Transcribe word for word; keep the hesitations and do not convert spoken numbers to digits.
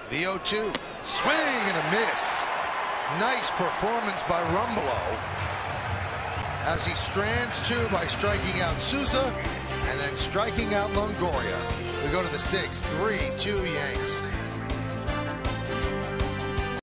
The oh two. Swing and a miss. Nice performance by Rumbelow as he strands two by striking out Souza and then striking out Longoria. We go to the sixth. three two Yanks.